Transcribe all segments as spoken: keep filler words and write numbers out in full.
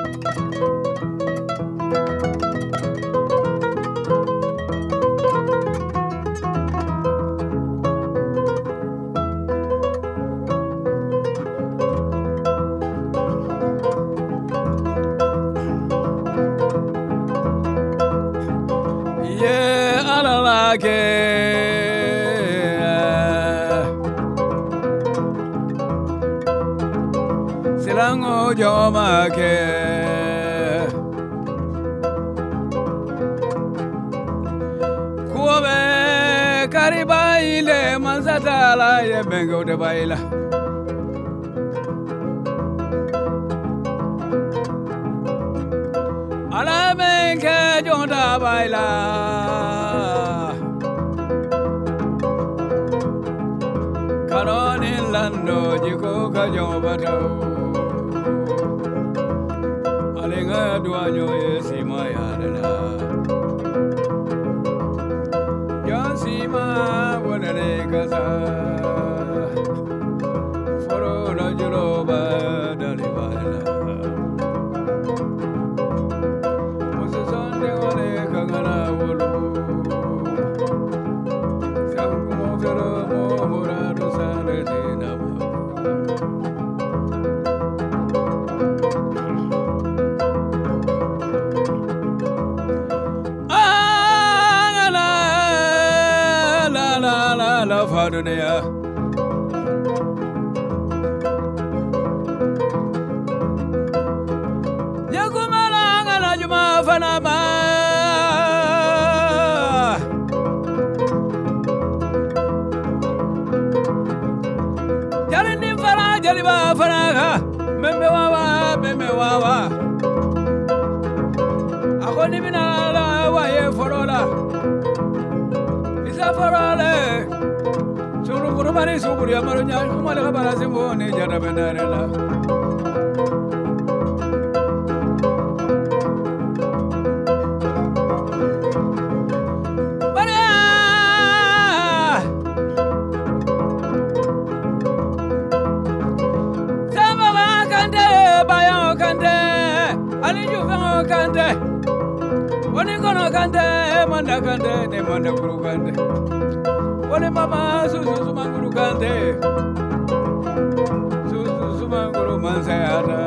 Silango joma ke kuobe karibaile mansatala ye bengo de baila ala benke jonda baila karoni lando jiko kajobato alinga duanyo yesima yarela yansima wonere kasa foro no juroba dalibala mose sonde wone kangala wolu sangumo fero mo morado sare dina dunia Yakumala ngala juma fanama Jalini fara jaliba faraga membe wawa membe wawa Akoni binala waye forola Isa forole Mari suburi amarunya kumale kabara simbone jana bendarela Maria Sama kande bayo kande ali jufa kande Woni kono kande manda kande ne manda kuru kande Wale mama susu sumanguru kante Susu sumanguru mansayata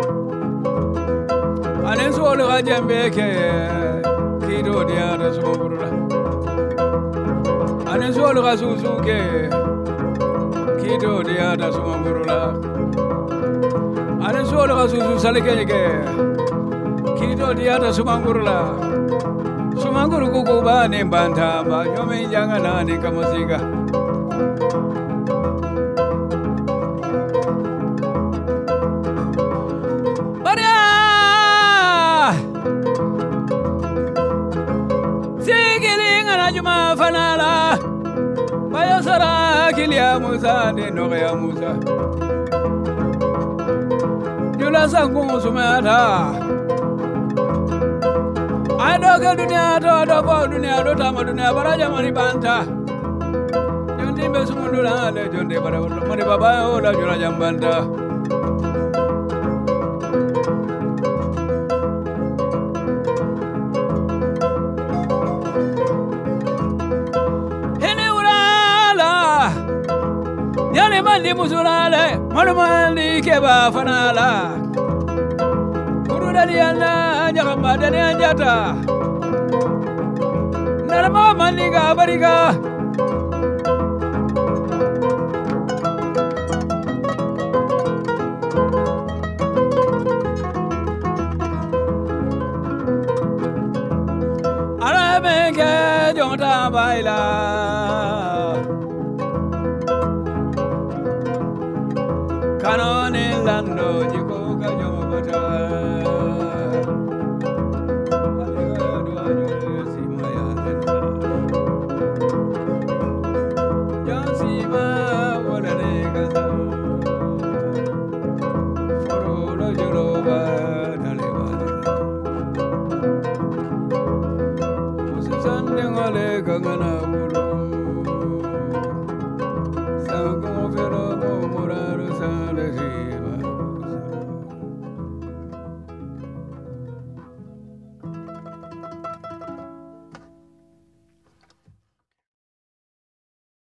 Anen suolu ajambe ke Kido diara sumanguru la Anen suolu ka susu ke Kido diara sumanguru la Anen suolu ka susu salike ke Kido diara sumanguru la Sumanguru kuku ba ne banta ba nyome jangana ne kamasika Maria Sigilinga na juma fanala Bayo sara kilia musa de noya musa Jula sangu sumata Ado ke dunia do do bo dunia do tama dunia baraja mari banta Jondi be sumundula le jondi bara mari baba o la jura jambanta Hene urala Yale mandi musulale Manu mandi keba fanala Daniana nyakamba Daniana jata Narama maniga bariga Arameke jonta baila Kanone lando jiko ka jomata